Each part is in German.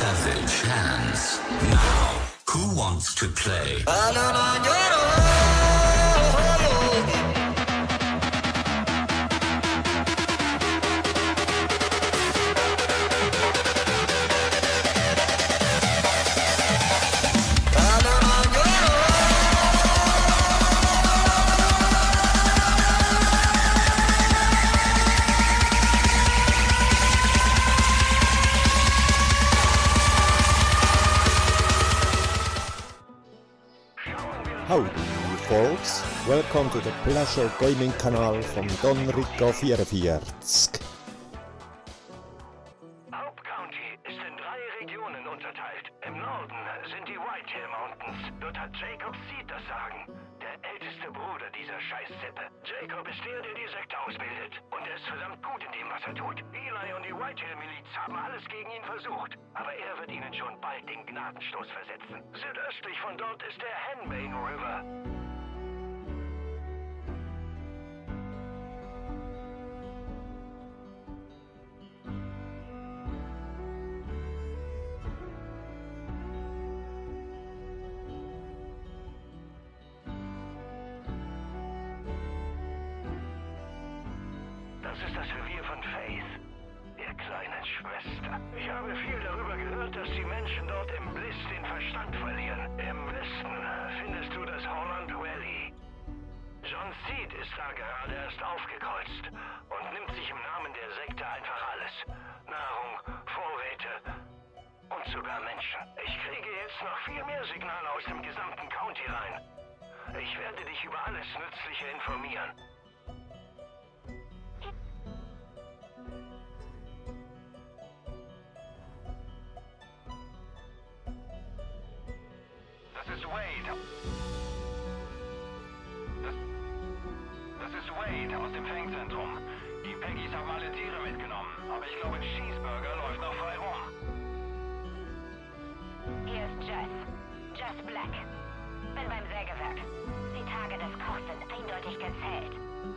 Savage Hands. Now, who wants to play? Howdy folks, welcome to the Pleasure Gaming Kanal von Don Rico 44. Hope County ist in 3 Regionen unterteilt. Im Norden sind die Whitetail Mountains. Dort hat Jacob Seed das Sagen. Der älteste Bruder dieser Scheißsippe. Jacob ist der die Sekte ausbildet. Und er ist verdammt gut in dem, was er tut. Eli und die Whitetail-Miliz haben alles gegen ihn versucht. Aber er wird ihnen schon bald den Gnadenstoß versetzen. Südöstlich von dort ist der Henbane River. Das ist das Revier von Faith, der kleinen Schwester. Ich habe viel darüber gehört, dass die Menschen dort im Bliss den Verstand verlieren. Im Westen findest du das Holland Valley. John Seed ist da gerade erst aufgekreuzt und nimmt sich im Namen der Sekte einfach alles. Nahrung, Vorräte und sogar Menschen. Ich kriege jetzt noch viel mehr Signale aus dem gesamten County rein. Ich werde dich über alles Nützliche informieren. Das ist Wade. Das ist Wade aus dem Fangzentrum. Die Peggies haben alle Tiere mitgenommen, aber ich glaube, Cheeseburger läuft noch frei rum. Hier ist Jess Black. Bin beim Sägewerk. Die Tage des Kochs sind eindeutig gezählt.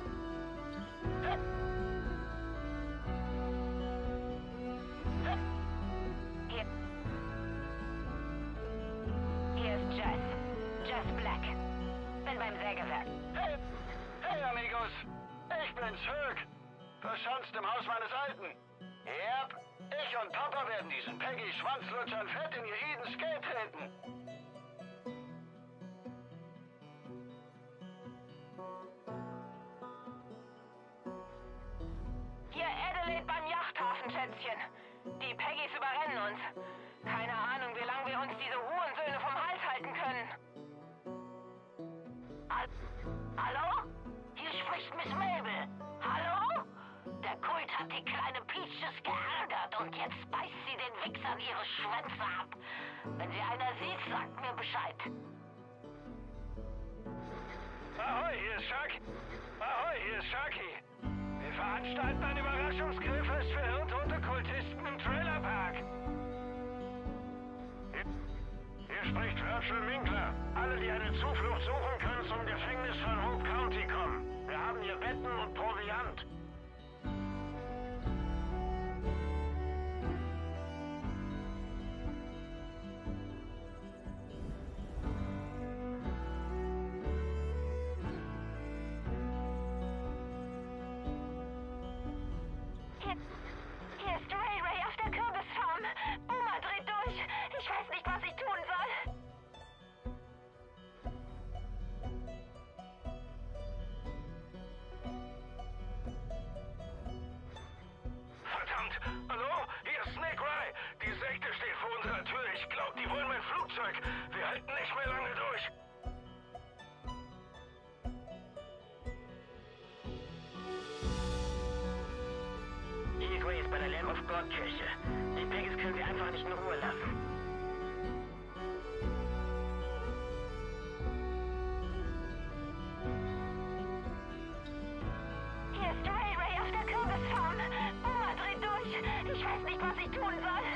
Hier ist Jess Black. Bin beim Sägewerk. Hey amigos, ich bin's, Herc. Verschanzt im Haus meines Alten. Yep, ich und Papa werden diesen Peggy-Schwanzlutschern fett in ihr Edens Gate treten. Hier Adelaide beim Yachthafen, Schätzchen. Die Peggies überrennen uns. Keine Ahnung, wie lange wir uns diese Hurensöhne vom Hals halten können. Hallo? Hier spricht Miss Mabel. Hallo? Der Kult hat die kleine Peaches geärgert und jetzt beißt sie den Wichsern ihre Schwänze ab. Wenn sie einer sieht, sagt mir Bescheid. Ahoi, hier ist Sharky. Ahoi, hier ist Sharky. Wir veranstalten ein Überraschungsgrillfest für hirntote Kultisten im Trailerpark. Hier spricht Virgil Winkler. Alle, die eine Zuflucht suchen, können zum Gefängnis von Hope County kommen. Wir haben hier Betten und Proviant. Hier ist Ray auf der Kürbisfarm. Boomer dreht durch. Ich weiß nicht, was ich tun soll. Verdammt! Hallo? Hier ist Snake Ray. Die Sekte steht vor unserer Tür. Ich glaube, die wollen mein Flugzeug. Wir halten nicht mehr lange durch. Igwe ist bei der Lamb of God Kirche. Die Peggies können wir einfach nicht in Ruhe lassen. Hier ist Ray auf der Kürbisfarm. Boomer dreht durch. Ich weiß nicht, was ich tun soll.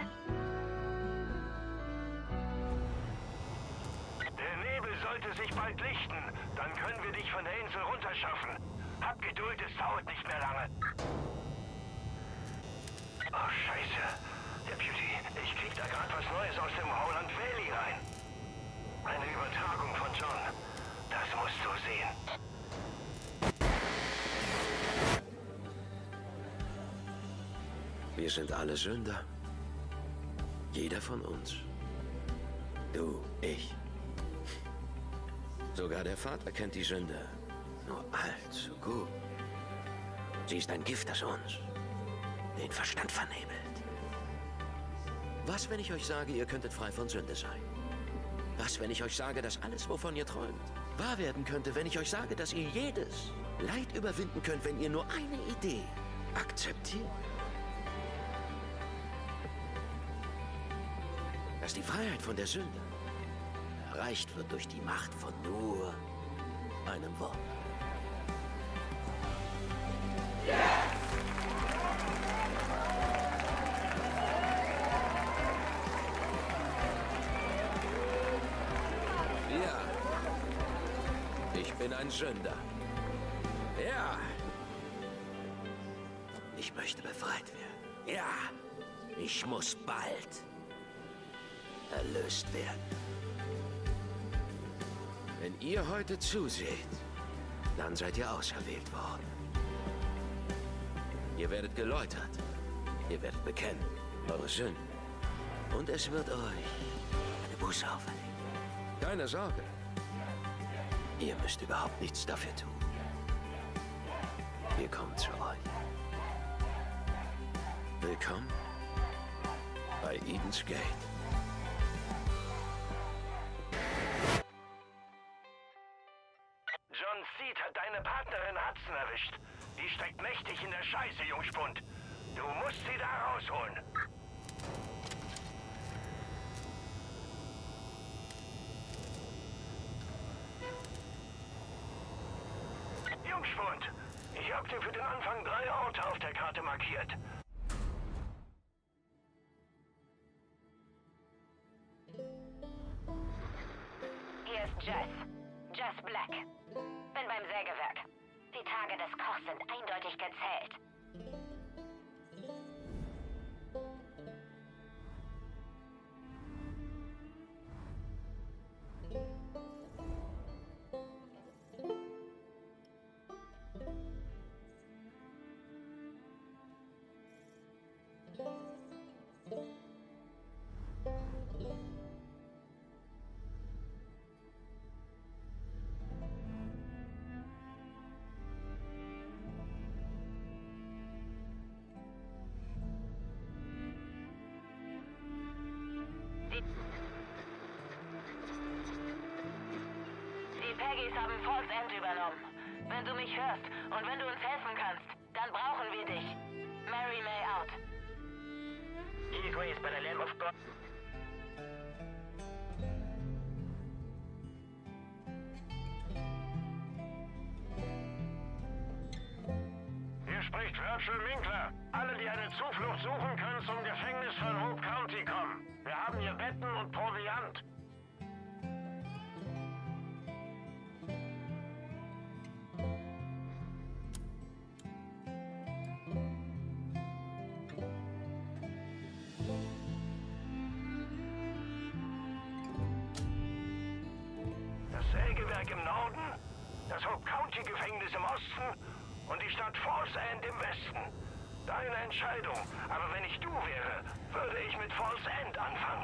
Der Nebel sollte sich bald lichten. Dann können wir dich von der Insel runterschaffen. Hab Geduld, es dauert nicht mehr lange. Oh, Scheiße. Deputy, ich krieg da gerade was Neues aus dem Holland Valley rein. Eine Übertragung von John. Das musst du sehen. Wir sind alle Sünder. Jeder von uns. Du, ich. Sogar der Vater kennt die Sünde. Nur allzu gut. Sie ist ein Gift, das uns den Verstand vernebelt. Was, wenn ich euch sage, ihr könntet frei von Sünde sein? Was, wenn ich euch sage, dass alles, wovon ihr träumt, wahr werden könnte, wenn ich euch sage, dass ihr jedes Leid überwinden könnt, wenn ihr nur eine Idee akzeptiert? Dass die Freiheit von der Sünde erreicht wird durch die Macht von nur einem Wort. Ja, ich bin ein Sünder. Ja. Ich möchte befreit werden. Ja, ich muss bald erlöst werden. Wenn ihr heute zuseht, dann seid ihr auserwählt worden. Ihr werdet geläutert. Ihr werdet bekennen eure Sünden. Und es wird euch eine Buße auferlegt. Keine Sorge. Ihr müsst überhaupt nichts dafür tun. Wir kommen zu euch. Willkommen bei Eden's Gate. John Seed hat deine Partnerin Hudson erwischt. Die steckt mächtig in der Scheiße, Jungspund. Du musst sie da rausholen. Jungspund, ich hab dir für den Anfang 3 Orte auf der Karte markiert. Hier ist Jess. Jess Black. Bin beim Sägewerk. Die Tage des Kochs sind eindeutig gezählt. Die Peggies haben Falls End übernommen. Wenn du mich hörst und wenn du uns helfen kannst, dann brauchen wir dich. Mary May out. Eagways bei der Lamb of God. Hier spricht Virgil Winkler. Alle, die eine Zuflucht suchen, können zum Gefängnis von Hope County kommen. Wir haben hier Betten und Proviant. Das Sägewerk im Norden, das Hope County Gefängnis im Osten und die Stadt Falls End im Westen. Deine Entscheidung, aber wenn ich du wäre, würde ich mit Falls End anfangen.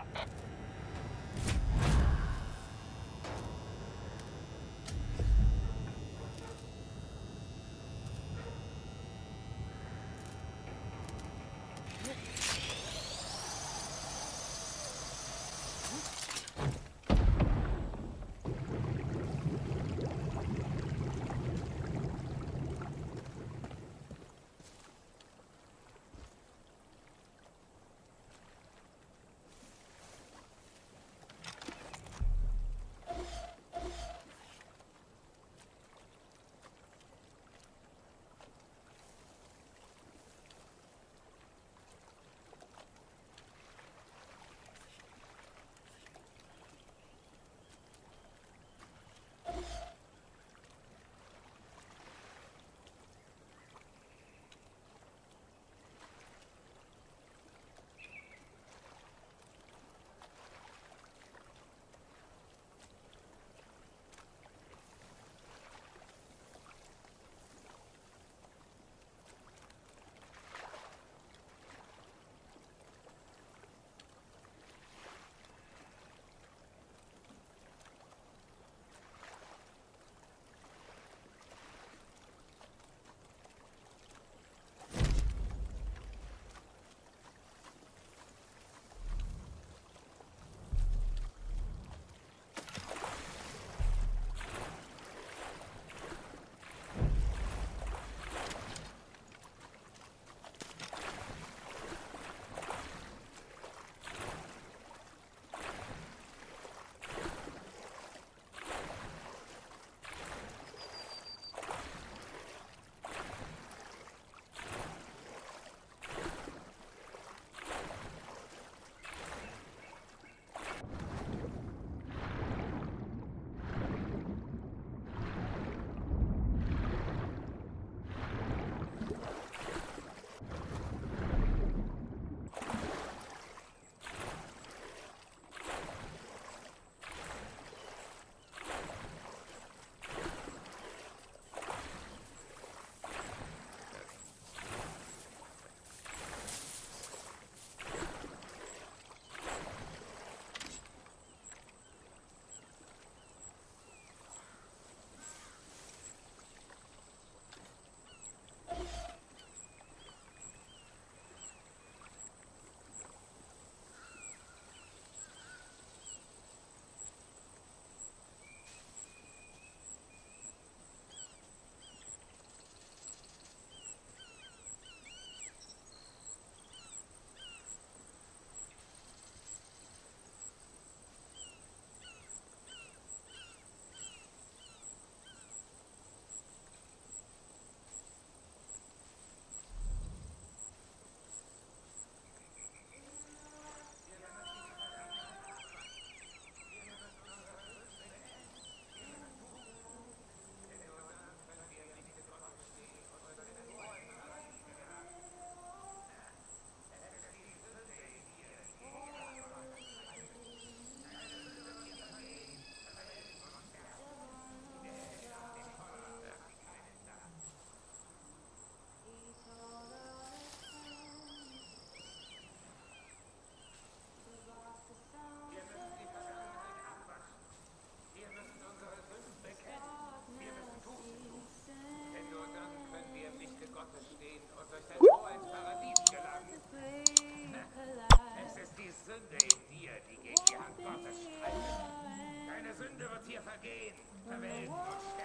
Sünde wird hier vergehen. Verwelken und